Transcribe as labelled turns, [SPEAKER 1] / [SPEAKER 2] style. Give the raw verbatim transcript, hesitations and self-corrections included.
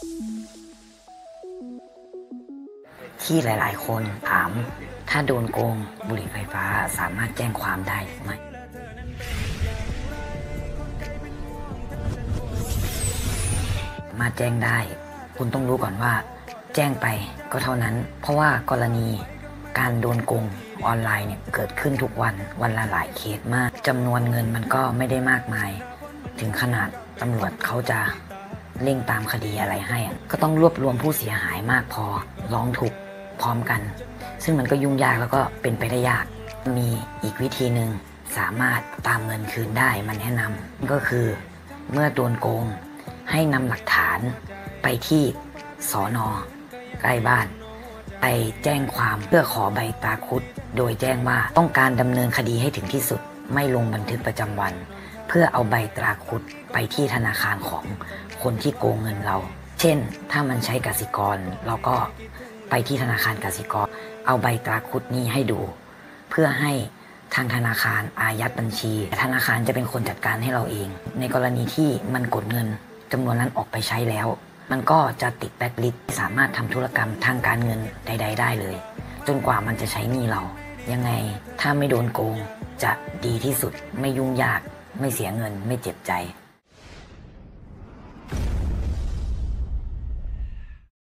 [SPEAKER 1] ที่หลายๆคนถามถ้าโดนโกงบุหรี่ไฟฟ้าสามารถแจ้งความได้หรือไม่มาแจ้งได้คุณต้องรู้ก่อนว่าแจ้งไปก็เท่านั้นเพราะว่ากรณีการโดนโกงออนไลน์เนี่ยเกิดขึ้นทุกวันวันละหลายเคสมากจำนวนเงินมันก็ไม่ได้มากมายถึงขนาดตำรวจเขาจะเร่งตามคดีอะไรให้ก็ต้องรวบรวมผู้เสียหายมากพอร้องทุกข์พร้อมกันซึ่งมันก็ยุ่งยากแล้วก็เป็นไปได้ยากมีอีกวิธีหนึ่งสามารถตามเงินคืนได้มันแนะนำก็คือเมื่อโดนโกงให้นำหลักฐานไปที่สน.ใกล้บ้านไปแจ้งความเพื่อขอใบตราคุดโดยแจ้งว่าต้องการดำเนินคดีให้ถึงที่สุดไม่ลงบันทึกประจำวันเพื่อเอาใบตราคุดไปที่ธนาคารของคนที่โกงเงินเราเช่นถ้ามันใช้กสิกรเราก็ไปที่ธนาคารกสิกรเอาใบตราคุดนี้ให้ดูเพื่อให้ทางธนาคารอายัดบัญชีธนาคารจะเป็นคนจัดการให้เราเองในกรณีที่มันกดเงินจำนวนนั้นออกไปใช้แล้วมันก็จะติดแบล็คลิสต์สามารถทำธุรกรรมทางการเงินใดๆได้เลยจนกว่ามันจะใช้หนี้เรายังไงถ้าไม่โดนโกงจะดีที่สุดไม่ยุ่งยากไม่เสียเงินไม่เจ็บใจ